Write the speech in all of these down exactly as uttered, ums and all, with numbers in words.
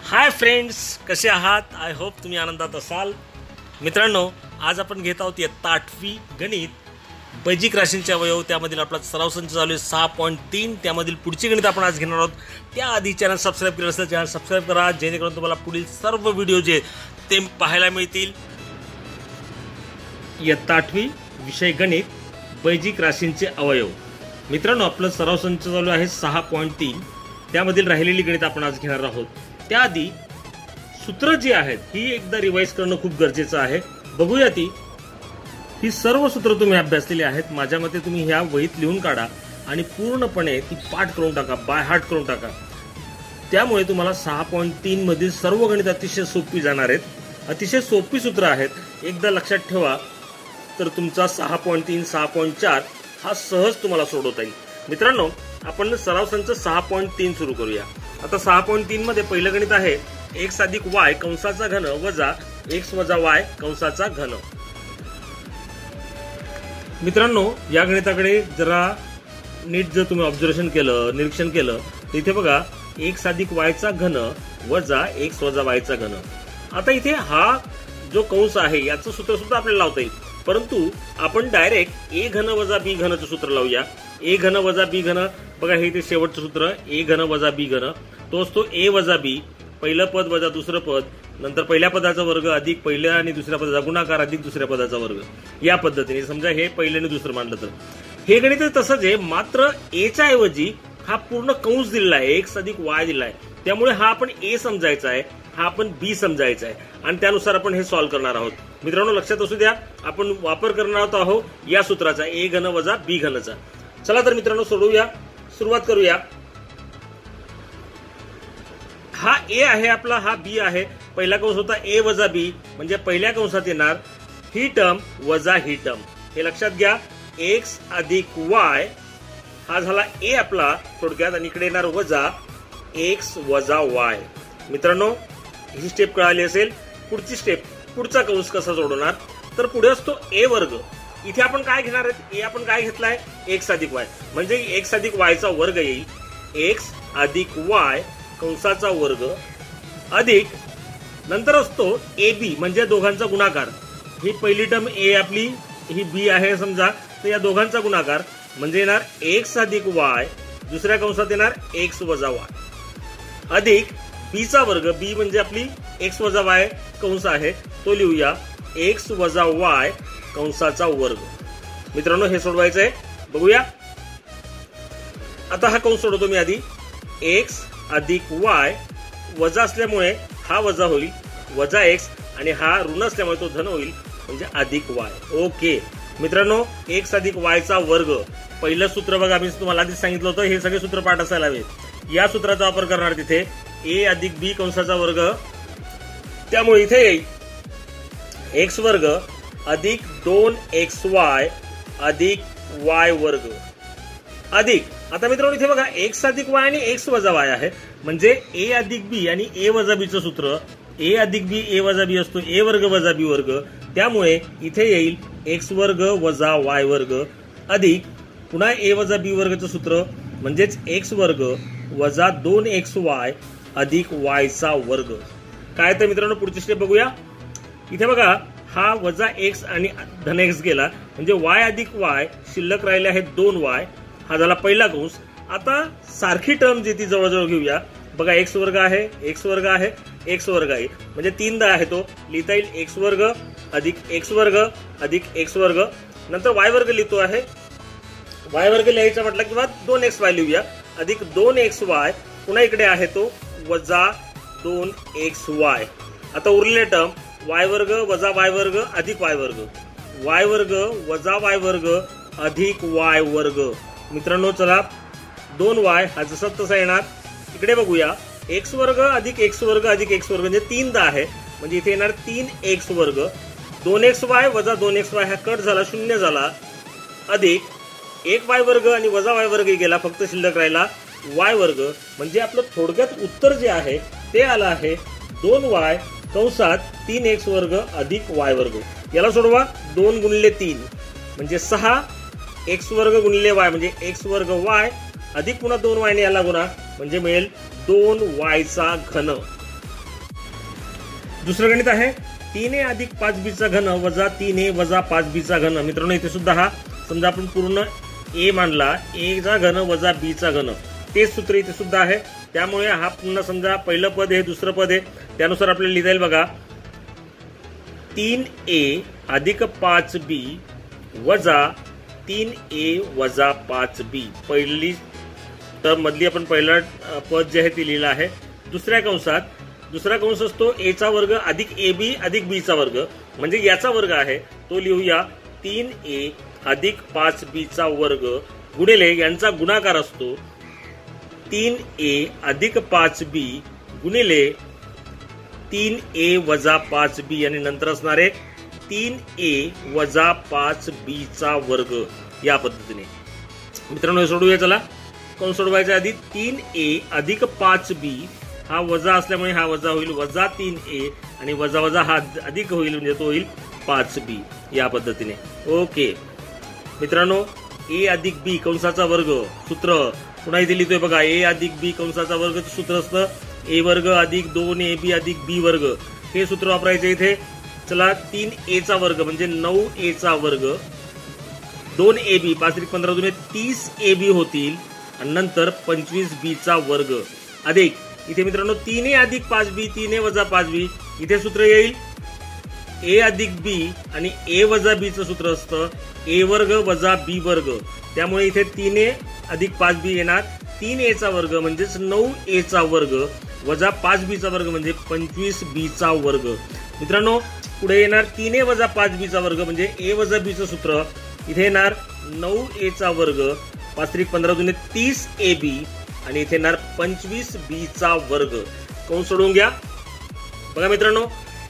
Hi friends, कसे आहात? I hope तुम्ही आनंदात असाल. मित्रांनो, आज आपण घेत आहोत इयत्ता आठवी गणित, बैजिक राशींचे अवयव. त्यामधील आपला सराव संच चालू आहे सहा पॉईंट तीन. त्यामधील पुढची गणित आपण आज घेणार आहोत. त्याआधी चॅनल सबस्क्राईब केलं असेल चॅनल सबस्क्राईब करा, जेणेकरून तुम्हाला पुढील सर्व व्हिडिओ जे ते पाहायला मिळतील. इयत्ता आठवी विषय गणित, बैजिक राशींचे अवयव. मित्रांनो, आपलं सराव संच चालू आहे सहा पॉईंट तीन. त्यामधील राहिलेली गणित आपण आज घेणार आहोत. त्याआधी सूत्र जी आहेत ही एकदा रिवाइज करणं खूप गरजेचं आहे. बघूया ती ही सर्व सूत्र तुम्ही अभ्यासलेली आहेत. माझ्या मते तुम्ही ह्या वहीत लिहून काढा आणि पूर्णपणे ती पाठ करून टाका, बाय हार्ट करून टाका. त्यामुळे तुम्हाला सहा पॉईंट तीन मधील सर्व गणित अतिशय सोपी जाणार आहेत. अतिशय सोपी सूत्र आहेत. एकदा लक्षात ठेवा तर तुमचा सहा पॉईंट तीन सहा पॉईंट चार हा सहज तुम्हाला सोडवता येईल. मित्रांनो, आपण सराव संच सहा पॉईंट तीन सुरू करूया. आता सहा पॉईंट तीन मध्ये पहिलं गणित आहे एक्स अधिक वाय कंसाचा घन वजा एक्स वजा वाय कंसाचा घन. मित्रांनो, या गणिताकडे जरा नीट जर तुम्ही ऑब्झर्वेशन केलं, निरीक्षण केलं, तर इथे बघा एक्स अधिक वायचा घन वजा एक्स वजा वायचा घन. आता इथे हा जो कंस आहे याचं सूत्र सुद्धा आपल्याला लावता येईल, परंतु आपण डायरेक्ट ए घन वजा बी घनचं सूत्र लावूया. ए घन वजा बी घन, बघा हे ते शेवटचं सूत्र ए घन वजा बी घन, तो असतो ए वजा बी, पहिलं पद वजा दुसरं पद, नंतर पहिल्या पदाचा वर्ग अधिक पहिल्या आणि दुसऱ्या पदाचा गुणाकार अधिक दुसऱ्या पदाचा वर्ग. या पद्धतीने समजा हे पहिलं आणि दुसरं मानलं तर हे गणित तसंच आहे, मात्र एच्या ऐवजी हा पूर्ण कंस दिलेला आहे, एक्स अधिक वाय दिला आहे. त्यामुळे हा आपण ए समजायचा आहे, हा आपण बी समजायचा आहे आणि त्यानुसार आपण हे सॉल्व्ह करणार आहोत. मित्रांनो, लक्षात असू द्या, आपण वापर करणार आहोत या सूत्राचा ए घन वजा बी घनचा. चला तर मित्रांनो सोडवूया, सुरुवात करूया. हा ए आहे आपला, हा बी आहे. पहिला कंस होता ए वजा बी, म्हणजे पहिल्या कंसात येणार ही टर्म वजा ही टर्म. हे लक्षात घ्या, एक्स अधिक वाय हा झाला ए आपला थोडक्यात, आणि इकडे येणार वजा एक्स वजा वाय. मित्रांनो, ही स्टेप कळाली असेल. पुढची स्टेप, पुढचा कंस कसा सोडवणार, तर पुढे असतो ए वर्ग. इथे आपण काय घेणार आहेत, ए आपण काय घेतलाय एक्स अधिक वाय, म्हणजे एक्स अधिक वायचा वर्ग येईल. एक्स अधिक वाय कंसाचा वर्ग अधिक नंतर असतो ए बी, म्हणजे दोघांचा गुणाकार. ही पहिली टर्म ए आपली, ही बी आहे समजा, तर या दोघांचा गुणाकार म्हणजे येणार एक्स अधिक वाय, दुसऱ्या कंसात येणार एक्स वजा वाय अधिक बीचा वर्ग. बी म्हणजे आपली एक्स वजा वाय कंस आहे, तो लिहूया एक्स वजा वाय कंसाचा वर्ग. मित्रांनो, हे सोडवायचं आहे. बघूया आता हा कंस सोडवतो मी आधी. एक्स अधिक वाय वजा असल्यामुळे हा वजा होईल, वजा एक्स, आणि हा ऋण असल्यामुळे तो धन होईल, म्हणजे अधिक वाय. ओके मित्रांनो, एक्स अधिक वायचा वर्ग पहिलं सूत्र बघा, मी तुम्हाला आधीच सांगितलं होतं हे सगळे सूत्र पाठ असायला हवे. या सूत्राचा वापर करणार तिथे ए अधिक बी कंसाचा वर्ग. त्यामुळे इथे येईल एक्स वर्ग अधिक दोन एक्स वाय अधिक वाय वर्ग अधिक. आता मित्रांनो, इथे बघा एक्स अधिक वाय आणि एक्स वजा वाय आहे, म्हणजे ए अधिक बी आणि ए वजा बीचं सूत्र ए अधिक बी ए वजा बी असतो, ए वर्ग वजा बी वर्ग. त्यामुळे इथे येईल एक्स वर्ग वजा वाय वर्ग अधिक पुन्हा ए वजा बी वर्गचं सूत्र, म्हणजेच एक्स वर्ग वजा दोन एक्स वाय अधिक वायचा वर्ग. काय तर मित्रांनो, पुढची स्टेप बघूया. इथे बघा हा वजा एक्स आणि धन एक्स गेला, म्हणजे वाय अधिक वाय शिल्लक राहिले आहेत दोन वाय. हा झाला पहिला कंस. आता सारखी टर्म जी ती जवळजवळ घेऊया. बघा एक्स वर्ग आहे, एक्स वर्ग आहे, एक्स वर्ग आहे, म्हणजे तीनदा आहे तो लिहिता येईल. एक्स वर्ग अधिक एक्स वर्ग अधिक एक्स वर्ग, नंतर वाय वर्ग लिहितो आहे. वाय वर्ग लिहायचा म्हटलं किंवा दोन एक्स वाय लिहूया, अधिक दोन एक्स वाय, पुन्हा इकडे आहे तो वजा दोन एक्स वाय. आता उरलेले टर्म वाय वर्ग वजा वाय वर्ग अधिक वाय वर्ग, वाय वर्ग वजा वाय वर्ग अधिक वाय वर्ग. मित्रांनो, चला दोन वाय हा जसा तसा येणार. इकडे बघूया एक्स वर्ग अधिक एक्स वर्ग अधिक एक्स वर्ग, म्हणजे तीनदा आहे, म्हणजे इथे येणार तीन एक्स वर्ग. दोन एक्स वाय वजा दोन एक्स वाय हा कट झाला, शून्य झाला, अधिक एक वाय वर्ग आणि वजा वाय वर्ग गेला, फक्त शिल्लक राहिला वाय वर्ग. म्हणजे आपलं थोडक्यात उत्तर जे आहे ते आलं आहे दोन वाय कंसात तीन एक्स वर्ग अधिक वाय वर्ग. याला सोडवा, दोन गुणिले तीन म्हणजे सहा, एक्स वर्ग गुणिले वाय म्हणजे एक्स वर्ग वाय अधिक पुन्हा दोन वायने याला गुणा, म्हणजे मिळेल दोन वायचा घन. दुसरं गणित आहे तीन ए अधिक पाच बी चा घन वजा तीन ए वजा पाच बी चा घन। मित्रांनो इथे सुद्धा हा समजा आपण पूर्ण ए मानला, ए चा घन वजा बी चा घन, तेच सूत्र इथे सुद्धा आहे। त्यामुळे हा पुन्हा समजा पहिलं पद आहे, दुसरं पद आहे, त्यानुसार आपल्याला लिहिता येईल बघा तीन ए अधिक पाच बी वजा तीन ए वजा पाच बी। पहिली टर्म मधली आपण पहिला पद जे आहे ते लिहिलं आहे। दुसऱ्या कंसात दुसरा कंस असतो ए चा वर्ग अधिक ए बी अधिक बी चा वर्ग, म्हणजे याचा वर्ग आहे तो लिहूया तीन ए अधिक पाच बी चा वर्ग गुणिले यांचा गुणाकार असतो तीन ए अधिक पाच बी गुणिले तीन ए वजा पाच बी आणि नंतर असणारे तीन ए वजा पाच बी चा वर्ग। या पद्धतीने मित्रांनो सोडवूया। चला कोण सोडवायच्या आधी तीन ए अधिक पाच बी हा वजा असल्यामुळे हा वजा होईल वजा तीन ए आणि वजा वजा हा अधिक होईल म्हणजे तो होईल पाच बी। या पद्धतीने ओके मित्रांनो ए अधिक बी कंसाचा वर्ग सूत्र पुन्हा इथे लिहितोय बघा ए अधिक बी कंसाचा वर्ग सूत्र असतं ए वर्ग अधिक दोन ए बी अधिक बी वर्ग, हे सूत्र वापरायचे इथे। चला तीन ए चा वर्ग म्हणजे नऊ ए चा वर्ग, दोन ए बी पाच त्रिक पंधरा दोन तीस ए बी होतील आणि नंतर पंचवीस बी चा वर्ग अधिक इथे मित्रांनो तीन ए अधिक पाच बी तीन ए वजा पाच बी, इथे सूत्र येईल ए अधिक बी आणि ए वजा बी चं सूत्र असतं ए वर्ग वजा बी वर्ग। त्यामुळे इथे तीन ए अधिक पाच बी येणार तीन ए चा वर्ग म्हणजेच नऊ ए चा वर्ग वजा पाच बी चा वर्ग म्हणजे पंचवीस बी चा वर्ग। मित्रांनो पुढे येणार तीन ए वजा पाच बी चा वर्ग म्हणजे ए वजा बी चं सूत्र, इथे येणार नऊ ए चा वर्ग पाच त्रिक पंधरा दोन तीस ए बी आणि इथे येणार पंचवीस बी चा वर्ग। कोण सोडवून घ्या बघा मित्रांनो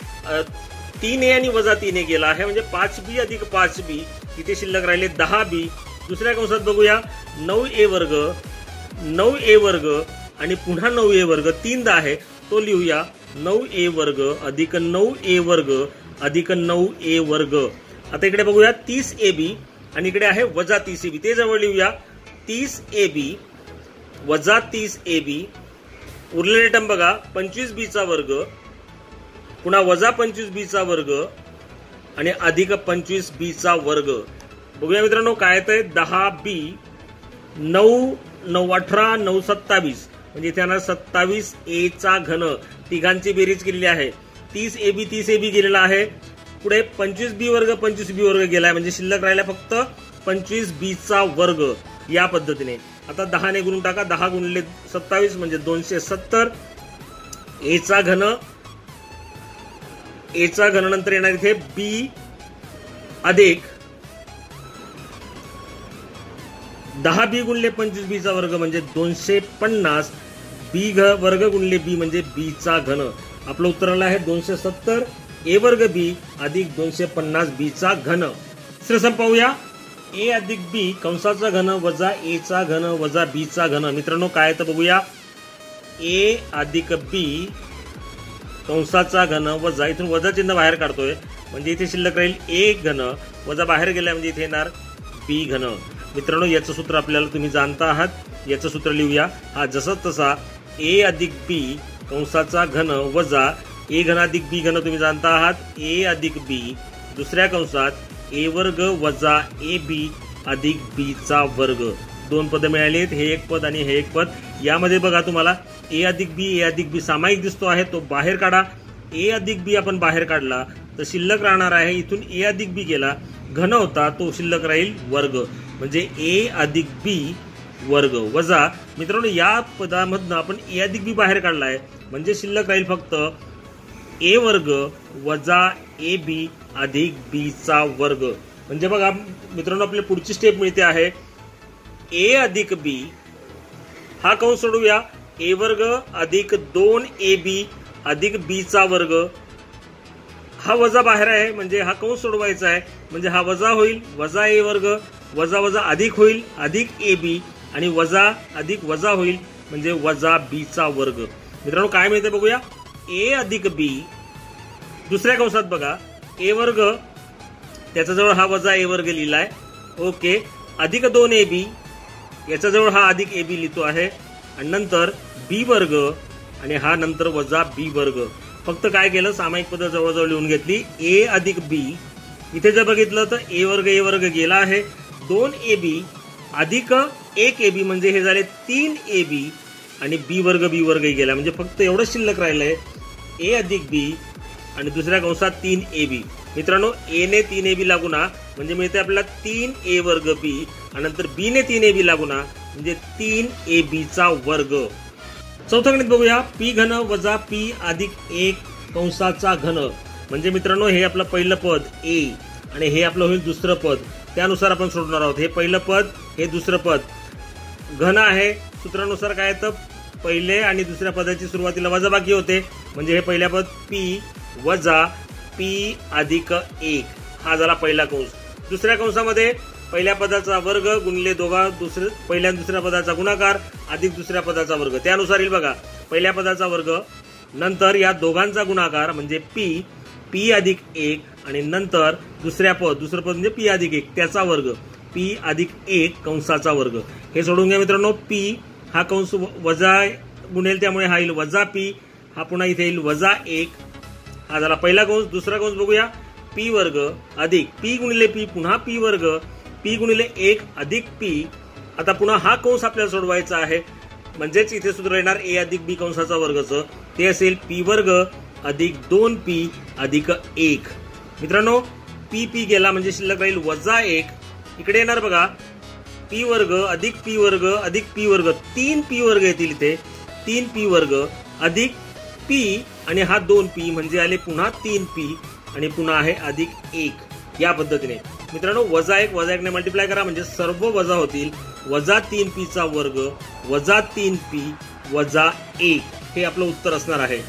तीन ए आणि वजा तीन ए गेला आहे म्हणजे पाच बी अधिक पाच बी, इथे शिल्लक राहिले दहा बी। दुसऱ्या कंसात बघूया नऊ ए वर्ग नऊ ए वर्ग आणि पुन्हा नऊ ए वर्ग तीनदा आहे तो लिहूया नऊ ए वर्ग अधिक नऊ ए वर्ग अधिक नऊ ए वर्ग। आता इकडे बघूया तीस ए बी आणि इकडे आहे वजा तीस ए बी, ते जवळ लिहूया तीस ए बी वजा तीस ए बी, उरलेले टर्म बघा पंचवीस बी चा वर्ग पुन्हा वजा पंचवीस बी चा वर्ग आणि अधिक पंचवीस बी चा वर्ग। बघूया मित्रांनो काय येतंय दहा बी नऊ नऊ अठरा नऊ सत्तावीस म्हणजे इथे येणार सत्तावीस ए चा घन, तिघांची बेरीज केलेली आहे। तीस ए बी तीस ए बी गेलेला आहे, पुढे पंचवीस बी वर्ग पंचवीस बी वर्ग गेलाय म्हणजे शिल्लक राहिला फक्त पंचवीस बी चा वर्ग। या पद्धतीने आता दहा ने गुणून टाका, दहा गुणिले सत्तावीस म्हणजे दोनशे सत्तर ए चा घन ए चा घन नंतर येणार इथे बी अधिक दहा बी गुणले पंचवीस बी चा वर्ग म्हणजे दोनशे पन्नास बी घ वर्ग गुणले बी म्हणजे बी चा घन। आपलं उत्तर आलं आहे दोनशे सत्तर ए वर्ग बी अधिक दोनशे पन्नास बी चा घन। तिसरं पाहूया ए अधिक बी कंसाचा घन वजा ए चा घन वजा बी चा घन। मित्रांनो काय तर बघूया ए अधिक बी कंसाचा घन वजा इथून वजा चिन्ह बाहेर काढतोय म्हणजे इथे शिल्लक राहील ए घन वजा बाहेर गेला म्हणजे इथे येणार बी घन। मित्रांनो याचं सूत्र आपल्याला तुम्ही जाणता आहात, याचं सूत्र लिहूया हा जसा तसा ए अधिक बी कंसाचा घन वजा ए घन अधिक बी घन तुम्ही जाणता आहात ए अधिक बी दुसऱ्या कंसात ए वर्ग वजा ए बी अधिक बी चा वर्ग। दोन पद मिळालेत, हे एक पद आणि हे एक पद। यामध्ये बघा तुम्हाला ए अधिक बी ए अधिक बी सामायिक दिसतो आहे तो बाहेर काढा, ए अधिक बी आपण बाहेर काढला तर शिल्लक राहणार आहे इथून ए अधिक बी गेला घन होता तो शिल्लक राहील वर्ग म्हणजे ए अधिक बी वर्ग वजा मित्रांनो या पदामधनं आपण ए अधिक बी बाहेर काढलाय म्हणजे शिल्लक राहील फक्त ए वर्ग वजा ए बी अधिक बी चा वर्ग। म्हणजे बघा मित्रांनो आपली पुढची स्टेप मिळते आहे ए अधिक बी हा कंस सोडूया ए वर्ग अधिक दोन ए बी अधिक बी चा वर्ग, हा वजा बाहेर आहे म्हणजे हा कंस सोडवायचा आहे म्हणजे हा वजा होईल वजा ए वर्ग वजा वजा अधिक होईल अधिक ए बी आणि वजा अधिक वजा होईल म्हणजे वजा बी चा वर्ग। मित्रांनो काय मिळते बघूया ए अधिक बी दुसऱ्या कंसात बघा ए वर्ग त्याच्याजवळ हा वजा ए वर्ग लिहिलाय ओके अधिक दोन ए बी याच्याजवळ हा अधिक ए बी लिहितो आहे आणि नंतर बी वर्ग आणि हा नंतर वजा बी वर्ग फक्त काय केलं, सामायिक पद जवळजवळ लिहून घेतली. ए अधिक बी, इथे जर बघितलं तर ए वर्ग ए वर्ग गेला आहे. दोन ए बी अधिक एक ए बी म्हणजे हे झाले तीन ए बी आणि बी वर्ग बी वर्ग गेला, म्हणजे फक्त एवढं शिल्लक राहिलंय ए अधिक बी आणि दुसऱ्या कंसात तीन ए बी. मित्रांनो ए ने तीन ए बी लागू ना म्हणजे मिळते आपल्याला तीन ए वर्ग बी आणि नंतर बी ने तीन ए बी लागू ना म्हणजे तीन ए बी चा वर्ग. चौथं गणित बघूया. पी घन वजा पी अधिक एक कंसाचा घन, म्हणजे मित्रांनो हे आपलं पहिलं पद ए आणि हे आपलं होईल दुसरं पद, त्यानुसार आपण सोडणार आहोत. हे पहिलं पद हे दुसरं पद घन आहे. सूत्रानुसार काय तर पहिले आणि दुसऱ्या पदाची सुरुवातीला वजाबाकी होते, म्हणजे हे पहिल्या पद पी वजा पी अधिक एक हा झाला पहिला कंस. दुसऱ्या कंसामध्ये पहिल्या पदाचा वर्ग गुणिले दोघा दुसरे पहिल्या दुसऱ्या पदाचा गुणाकार अधिक दुसऱ्या पदाचा वर्ग, त्यानुसार येईल बघा पहिल्या पदाचा वर्ग नंतर या दोघांचा गुणाकार म्हणजे पी पी अधिक एक आणि नंतर दुसऱ्या पद दुसरं पद म्हणजे पी अधिक एक त्याचा वर्ग पी अधिक एक कंसाचा वर्ग. हे सोडून घ्या मित्रांनो. पी हा कंस वजा गुणेल त्यामुळे हा येईल वजा पी, हा पुन्हा इथे येईल वजा एक, हा झाला पहिला कंस. दुसरा कंस बघूया. पी वर्ग अधिक पी गुणिले पी पुन्हा पी वर्ग पी गुणिले एक अधिक पी. आता पुन्हा हा कंस आपल्याला सोडवायचा आहे, म्हणजेच इथे सूत्र येणार ए अधिक बी कंसाचा वर्गचं, ते असेल पी वर्ग अधिक दोन पी अधिक एक. मित्रांनो पी पी गेला म्हणजे शिल्लक राहील वजा एक. इकडे येणार बघा पी वर्ग अधिक पी वर्ग अधिक पी वर्ग, तीन पी वर्ग येतील इथे, तीन पी वर्ग अधिक पी आणि हा दोन पी म्हणजे आले पुन्हा तीन पी आणि पुन्हा आहे अधिक एक. या पद्धतीने मित्रांनो वजा एक वजा एक ने मल्टिप्लाय करा म्हणजे सर्व वजा होतील. वजा तीन पी चा वर्ग वजा तीन पी वजा एक हे आपलं उत्तर असणार आहे.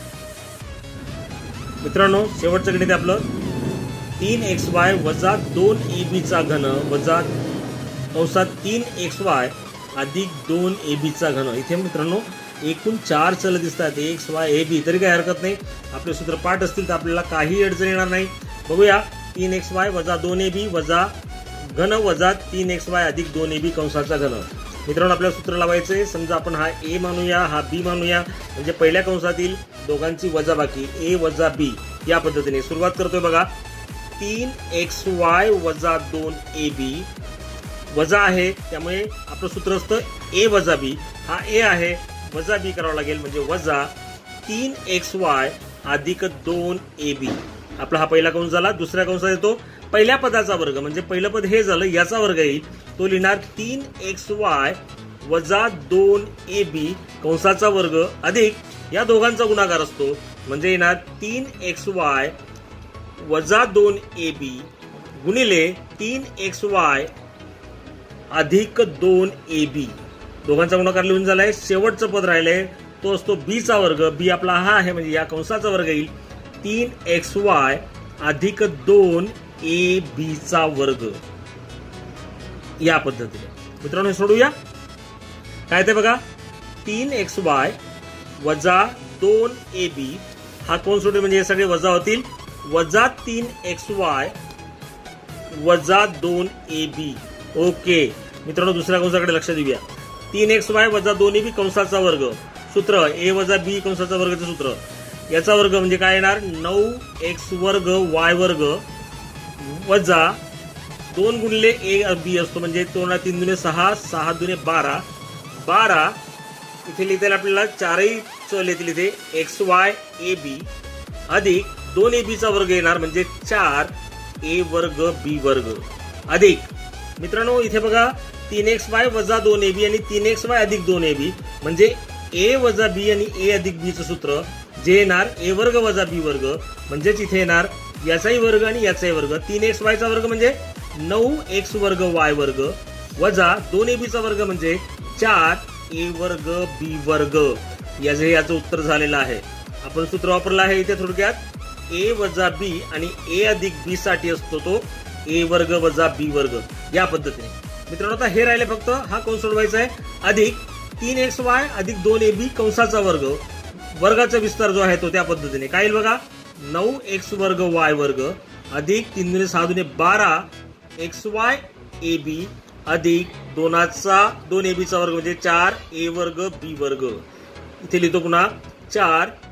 मित्रांनो शेवटचं गणित आपलं तीन एक्स वाय वजा दोन ए बी चा घन वजा कंसात तीन एक्स वाय अधिक दोन ए बी चा घन. इथे मित्रांनो एकूण चार चल दिसतात एक्स वाय ए बी, तरी काही हरकत नाही. आपले सूत्र पाठ असतील तर आपल्याला काही अडचण येणार नाही. बघूया. तीन एक्स वाय वजा दोन ए बी वजा घन वजा तीन एक्स वाय अधिक दोन ए बी कंसाचा घन. मित्रांनो आपल्याला सूत्र लावायचंय. समजा आपण हा ए मानूया हा बी मानूया, म्हणजे पहिल्या कंसातील दोघांची वजाबाकी ए वजा बी या पद्धतीने सुरुवात करतोय बघा. तीन एक्स वाय वजा दोन ए बी वजा आहे त्यामुळे आपलं सूत्र असतं ए वजा बी. हा ए आहे वजा बी करावं लागेल म्हणजे वजा तीन एक्स वाय अधिक दोन ए बी. आपला हा पहिला कंस झाला. दुसऱ्या कंसात येतो पहिल्या पदाचा वर्ग म्हणजे पहिलं पद हे झालं याचा वर्ग येईल, तो लिहिणार तीन एक्स वाय वजा दोन ए बी कंसाचा वर्ग अधिक या दोघांचा गुणाकार असतो म्हणजे येणार तीन एक्स वाय वजा दोन ए बी गुणिले तीन एक्स वाय अधिक दोन ए बी. दोघांचा गुणाकार लिहून झालाय. शेवटचं पद राहिलंय तो असतो बी चा वर्ग. बी आपला हा आहे म्हणजे या कंसाचा वर्ग येईल तीन एक्स वाय अधिक दोन ए बी चा वर्ग. या पद्धतीने मित्रांनो हे सोडूया. काय ते बघा तीन एक्स वाय वजा दोन ए बी हा कोण सोडून म्हणजे हे सगळे वजा होतील. वजा तीन एक्स वाय वजा दोन ए बी. ओके मित्रांनो दुसऱ्या कंसाकडे लक्ष देऊया. तीन एक्स वाय वजा दोन ए बी कंसाचा वर्ग सूत्र ए वजा बी कंसाचा वर्गाचं सूत्र याचा वर्ग म्हणजे काय येणार नऊ एक्स वर्ग वाय वर्ग वजा दोन गुणिले ए बी असतो म्हणजे दोन तीन दुने सहा सहा दुने बारा बारा इथे लिहिता आपल्याला चारही चल येतील इथे एक्स वाय ए बी अधिक दोन ए बी चा वर्ग येणार म्हणजे चार ए वर्ग बी वर्ग अधिक. मित्रांनो इथे बघा तीन एक्स वाय वजा दोन ए बी आणि तीन एक्स वाय अधिक दोन ए बी म्हणजे ए वजा बी आणि ए अधिक बी चं सूत्र जे येणार ए वर्ग वजा बी वर्ग म्हणजेच इथे येणार याचाही वर्ग आणि याचाही वर्ग. तीन एक्स वाय चा वर्ग म्हणजे नऊ एक्स वर्ग वाय वर्ग वजा दोन ए बी चा वर्ग म्हणजे चार ए वर्ग बी वर्ग. याचं याचं उत्तर झालेलं आहे. आपण सूत्र वापरलं आहे इथे थोडक्यात ए वजा बी आणि ए अधिक बी साठी असतो तो ए वर्ग वजा बी वर्ग या पद्धतीने. मित्रांनो आता हे राहिले फक्त हा कंस सोडवायचा आहे. अधिक तीन एक्स वाय अधिक दोन ए बी कंसाचा वर्ग वर्गाचा विस्तार जो आहे तो त्या पद्धतीने काय येईल बघा नऊ एक्स वर्ग वाय वर्ग अधिक तीन दुने सहा दुने बारा एक्स वाय ए बी अधिक दोनाचा दोन ए बी चा वर्ग म्हणजे चार ए वर्ग बी वर्ग. इथे लिहितो पुन्हा चार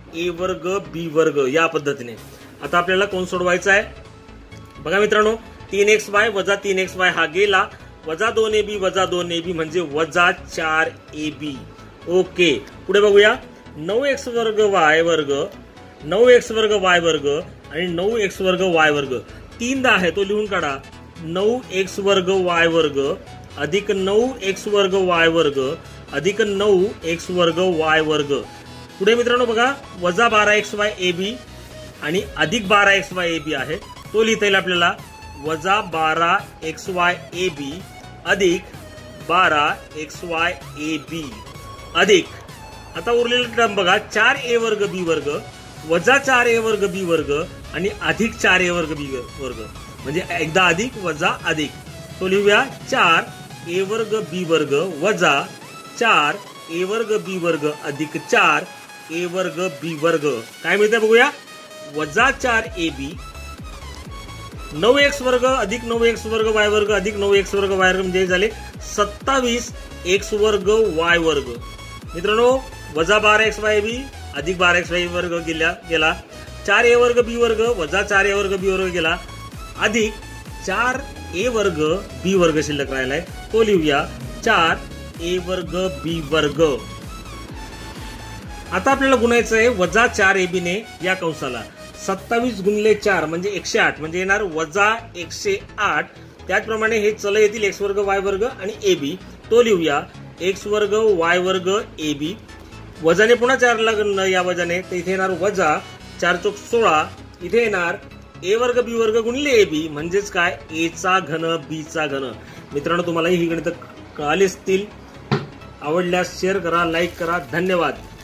ए वर्ग बी वर्ग या पद्धतीने. आता आपल्याला कोण सोडवायचा आहे बघा मित्रांनो. तीन एक्स वाय वजा तीन एक्स वाय हा गेला, वजा दोन ए बी वजा दोन ए बी म्हणजे वजा चार ए बी. ओके, पुढे बघूया. नऊ एक्स वर्ग वाय वर्ग, नऊ एक्स वर्ग वाय वर्ग आणि नऊ एक्स वर्ग वाय वर्ग तीनदा आहे तो लिहून काढा. नऊ एक्स वर्ग वाय वर्ग अधिक नऊ एक्स वर्ग वाय वर्ग अधिक नऊ एक्स वर्ग वाय वर्ग. पुढे मित्रांनो बघा, वजा बारा एक्स वाय ए बी आणि अधिक बारा एक्स वाय ए बी आहे तो लिहिता येईल आपल्याला. वजा बारा एक्स वाय ए बी अधिक बारा एक्स वाय ए बी अधिक, आता उरलेला टर्म बघा, चार ए वर्ग बी वर्ग वजा चार ए वर्ग बी वर्ग आणि अधिक चार ए वर्ग बी वर्ग म्हणजे एकदा अधिक वजा अधिक. तो लिहूया चार ए वर्ग बी वर्ग वजा चार ए वर्ग बी वर्ग अधिक चार ए वर्ग बी वर्ग. काय मिळतं बघूया. वजा चार ए बी, नऊ एक्स वर्ग अधिक नऊ एक्स वर्ग वाय वर्ग अधिक नऊ एक्स वर्ग वाय वर्ग म्हणजे झाले सत्तावीस एक्स वर्ग वाय वर्ग. मित्रांनो वजा बारा एक्स वाय बी अधिक बारा एक्स वाय वर्ग गेला गेला चार ए वर्ग बी वर्ग वजा चार ए वर्ग बी वर्ग गेला अधिक चार ए वर्ग बी वर्ग शिल्लक राहिलाय तो लिहूया चार ए वर्ग बी वर्ग. आता आपल्याला गुणायचं आहे वजा चार ए बी ने या कंसाला. सत्तावीस गुणले चार म्हणजे एकशे आठ म्हणजे येणार वजा एकशे आठ. त्याचप्रमाणे हे चल येतील एक्स वर्ग वाय वर्ग आणि ए बी तो लिहूया एक्स वर्ग वाय वर्ग ए बी. वजाने पुन्हा चारला गणलं या वजाने तर इथे येणार वजा चार चौक सोळा. इथे येणार ए वर्ग बी वर्ग गुणिले ए बी म्हणजेच काय ए चा घन बी चा घन. मित्रांनो तुम्हाला ही गणित कळाली असतील. आवडल्यास शेअर करा, लाईक करा. धन्यवाद.